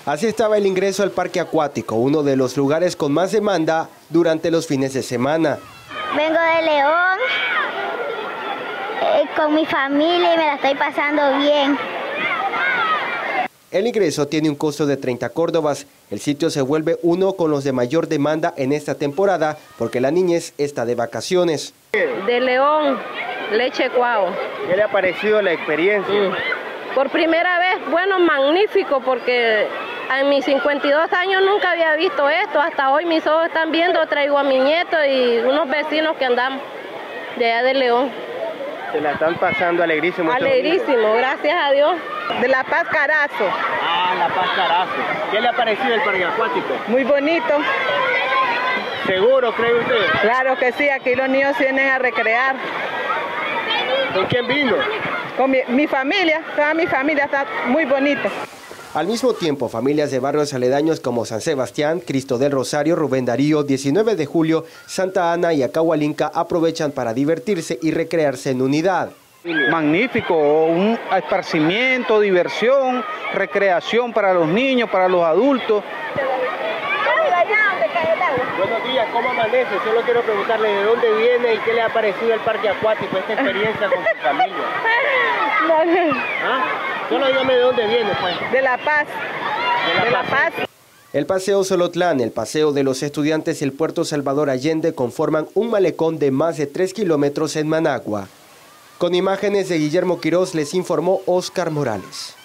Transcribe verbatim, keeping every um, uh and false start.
Así estaba el ingreso al parque acuático, uno de los lugares con más demanda durante los fines de semana. Vengo de León eh, con mi familia y me la estoy pasando bien. El ingreso tiene un costo de treinta córdobas. El sitio se vuelve uno con los de mayor demanda en esta temporada porque la niñez está de vacaciones. De León, Leche Cuau. ¿Qué le ha parecido la experiencia? Mm. Por primera vez, bueno, magnífico, porque en mis cincuenta y dos años nunca había visto esto. Hasta hoy mis ojos están viendo, traigo a mi nieto y unos vecinos que andamos de allá de León. Se la están pasando alegrísimo. Alegrísimo, gracias a Dios. De La Paz Carazo. Ah, La Paz Carazo. ¿Qué le ha parecido el parque acuático? Muy bonito. ¿Seguro, cree usted? Claro que sí, aquí los niños vienen a recrear. ¿Con quién vino? Con mi, mi familia, toda mi familia está muy bonita. Al mismo tiempo, familias de barrios aledaños como San Sebastián, Cristo del Rosario, Rubén Darío, diecinueve de julio, Santa Ana y Acahualinca aprovechan para divertirse y recrearse en unidad. Magnífico, un esparcimiento, diversión, recreación para los niños, para los adultos. Buenos días, ¿cómo amanece? Solo quiero preguntarle de dónde viene y qué le ha parecido el parque acuático, esta experiencia con su familia. ¿Ah? Solo dígame de dónde viene, pues. De La Paz. De La, de La Paz. Paz. El Paseo Solotlán, el Paseo de los Estudiantes y el Puerto Salvador Allende conforman un malecón de más de tres kilómetros en Managua. Con imágenes de Guillermo Quiroz les informó Oscar Morales.